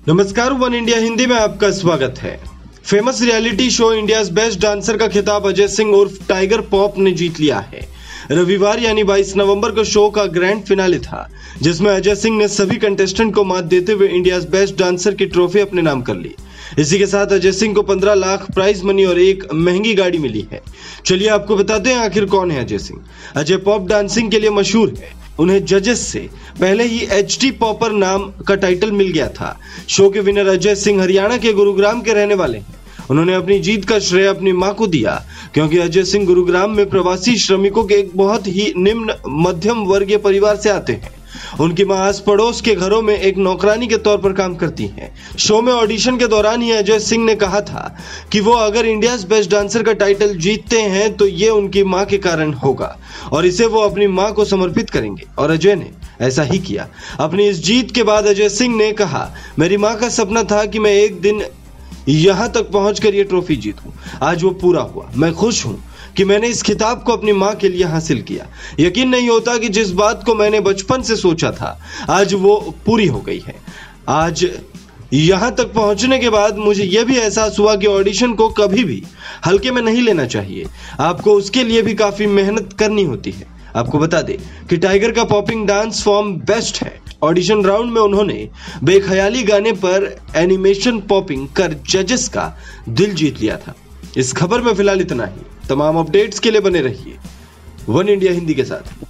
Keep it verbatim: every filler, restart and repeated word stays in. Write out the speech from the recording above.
नमस्कार, one India Hindi में आपका स्वागत है। Famous reality show India's best dancer का खिताब अजय सिंह उर्फ टाइगर पॉप ने जीत लिया है। रविवार यानी बाईस नवंबर को शो का ग्रैंड फिनाले था, जिसमें अजय सिंह ने सभी कंटेस्टेंट को मात देते हुए इंडियाज बेस्ट डांसर की ट्रॉफी अपने नाम कर ली। इसी के साथ अजय सिंह को पंद्रह लाख प्राइज मनी और एक महंगी गाड़ी मिली है। चलिए आपको बताते हैं आखिर कौन है अजय सिंह। अजय पॉप डांसिंग के लिए मशहूर है। उन्हें जजेस से पहले ही एच टी पॉपर नाम का टाइटल मिल गया था। शो के विनर अजय सिंह हरियाणा के गुरुग्राम के रहने वाले हैं। उन्होंने अपनी जीत का श्रेय अपनी मां को दिया, क्योंकि अजय सिंह गुरुग्राम में प्रवासी श्रमिकों के एक बहुत ही निम्न मध्यम वर्गीय परिवार से आते हैं। उनकी मां आस पड़ोस के घरों में एक नौकरानी के तौर पर काम करती हैं। शो में ऑडिशन के दौरान ही अजय सिंह ने कहा था कि वो अगर इंडियाज बेस्ट डांसर का टाइटल जीतते हैं तो ये उनकी मां के कारण होगा और इसे वो अपनी मां को समर्पित करेंगे, और अजय ने ऐसा ही किया। अपनी इस जीत के बाद अजय सिंह ने कहा, मेरी मां का सपना था कि मैं एक दिन यहां तक पहुंचकर ये ट्रॉफी जीतूं। आज वो पूरा हुआ। मैं खुश हूं कि मैंने इस खिताब को अपनी मां के लिए हासिल किया। यकीन नहीं होता कि जिस बात को मैंने बचपन से सोचा था आज वो पूरी हो गई है। आज यहां तक पहुंचने के बाद मुझे यह भी एहसास हुआ कि ऑडिशन को कभी भी हल्के में नहीं लेना चाहिए। आपको उसके लिए भी काफी मेहनत करनी होती है। आपको बता दें कि टाइगर का पॉपिंग डांस फॉर्म बेस्ट है। ऑडिशन राउंड में उन्होंने बेख्याली गाने पर एनिमेशन पॉपिंग कर जजेस का दिल जीत लिया था। इस खबर में फिलहाल इतना ही। तमाम अपडेट्स के लिए बने रहिए वन इंडिया हिंदी के साथ।